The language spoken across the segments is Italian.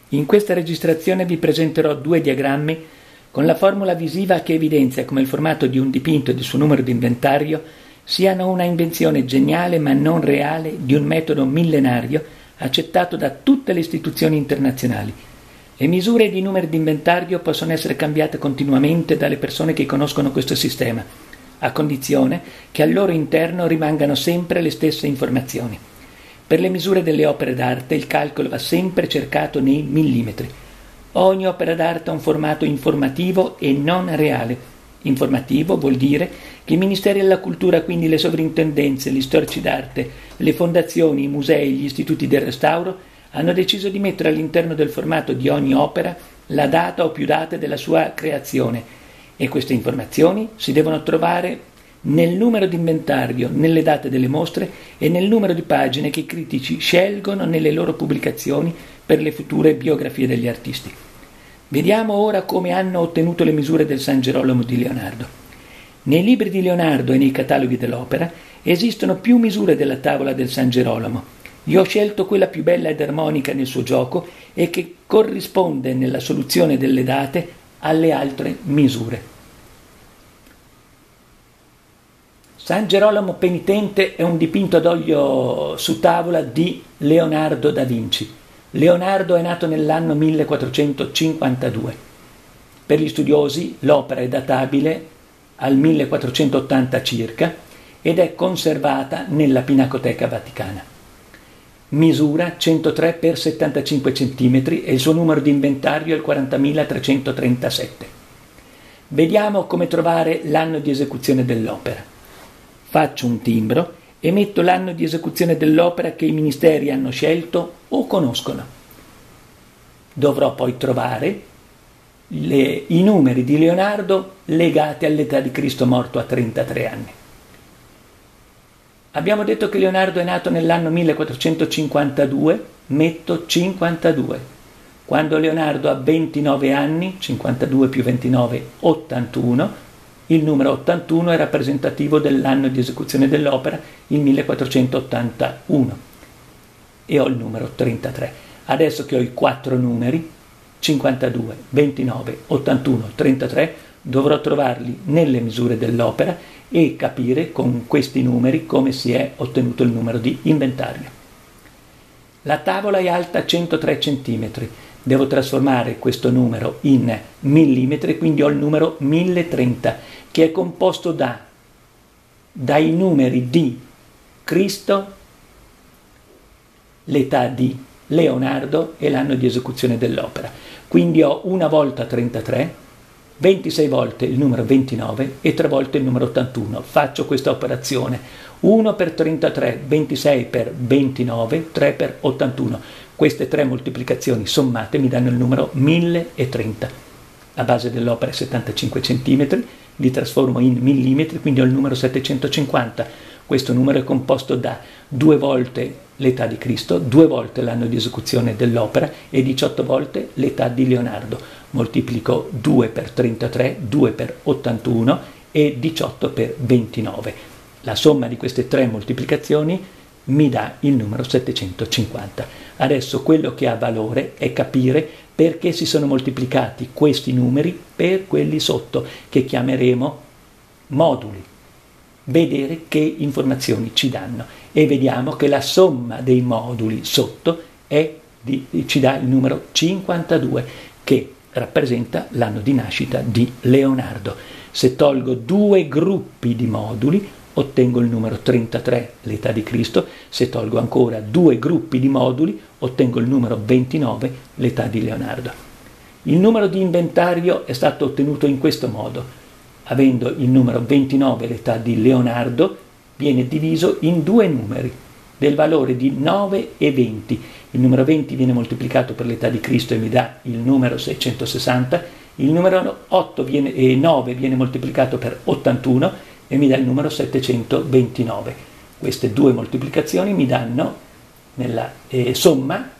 In questa registrazione vi presenterò due diagrammi con la formula visiva che evidenzia come il formato di un dipinto ed il suo numero di inventario siano una invenzione geniale ma non reale di un metodo millenario accettato da tutte le istituzioni internazionali. Le misure di numeri di inventario possono essere cambiate continuamente dalle persone che conoscono questo sistema, a condizione che al loro interno rimangano sempre le stesse informazioni. Per le misure delle opere d'arte il calcolo va sempre cercato nei millimetri. Ogni opera d'arte ha un formato informativo e non reale. Informativo vuol dire che i ministeri della cultura, quindi le sovrintendenze, gli storici d'arte, le fondazioni, i musei, gli istituti del restauro, hanno deciso di mettere all'interno del formato di ogni opera la data o più date della sua creazione, e queste informazioni si devono trovare nel numero di inventario, nelle date delle mostre e nel numero di pagine che i critici scelgono nelle loro pubblicazioni per le future biografie degli artisti. Vediamo ora come hanno ottenuto le misure del San Gerolamo di Leonardo. Nei libri di Leonardo e nei cataloghi dell'opera esistono più misure della tavola del San Gerolamo. Io ho scelto quella più bella ed armonica nel suo gioco e che corrisponde nella soluzione delle date alle altre misure. San Gerolamo Penitente è un dipinto ad olio su tavola di Leonardo da Vinci. Leonardo è nato nell'anno 1452. Per gli studiosi l'opera è databile al 1480 circa ed è conservata nella Pinacoteca Vaticana. Misura 103 x 75 cm e il suo numero di inventario è il 40.337. Vediamo come trovare l'anno di esecuzione dell'opera. Faccio un timbro e metto l'anno di esecuzione dell'opera che i ministeri hanno scelto o conoscono. Dovrò poi trovare i numeri di Leonardo legati all'età di Cristo morto a 33 anni. Abbiamo detto che Leonardo è nato nell'anno 1452, metto 52. Quando Leonardo ha 29 anni, 52 più 29, 81, il numero 81 è rappresentativo dell'anno di esecuzione dell'opera, il 1481, e ho il numero 33. Adesso che ho i quattro numeri, 52, 29, 81, 33, dovrò trovarli nelle misure dell'opera e capire con questi numeri come si è ottenuto il numero di inventario. La tavola è alta 103 cm. Devo trasformare questo numero in millimetri, quindi ho il numero 1030, che è composto dai numeri di Cristo, l'età di Leonardo e l'anno di esecuzione dell'opera. Quindi ho una volta 33, 26 volte il numero 29 e 3 volte il numero 81. Faccio questa operazione: 1 per 33, 26 per 29, 3 per 81. Queste tre moltiplicazioni sommate mi danno il numero 1030. La base dell'opera è 75 cm, li trasformo in millimetri, quindi ho il numero 750. Questo numero è composto da 2 volte l'età di Cristo, 2 volte l'anno di esecuzione dell'opera e 18 volte l'età di Leonardo. Moltiplico 2 per 33, 2 per 81 e 18 per 29. La somma di queste tre moltiplicazioni mi dà il numero 750. Adesso quello che ha valore è capire perché si sono moltiplicati questi numeri per quelli sotto, che chiameremo moduli. Vedere che informazioni ci danno, e vediamo che la somma dei moduli sotto ci dà il numero 52, che rappresenta l'anno di nascita di Leonardo. Se tolgo 2 gruppi di moduli ottengo il numero 33, l'età di Cristo. Se tolgo ancora 2 gruppi di moduli ottengo il numero 29, l'età di Leonardo. Il numero di inventario è stato ottenuto in questo modo: avendo il numero 29, l'età di Leonardo, viene diviso in 2 numeri del valore di 9 e 20. Il numero 20 viene moltiplicato per l'età di Cristo e mi dà il numero 660. Il numero 9 viene moltiplicato per 81 e mi dà il numero 729. Queste 2 moltiplicazioni mi danno nella somma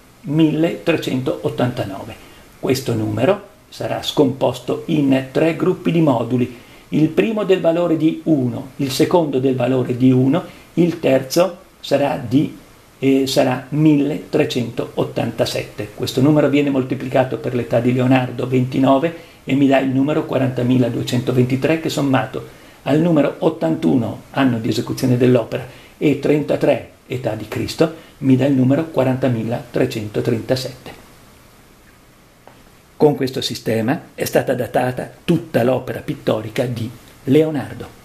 1389. Questo numero sarà scomposto in 3 gruppi di moduli: il primo del valore di 1, il secondo del valore di 1, il terzo sarà di e sarà 1387. Questo numero viene moltiplicato per l'età di Leonardo, 29, e mi dà il numero 40.223 che sommato al numero 81, anno di esecuzione dell'opera, e 33, età di Cristo, mi dà il numero 40.337. Con questo sistema è stata datata tutta l'opera pittorica di Leonardo.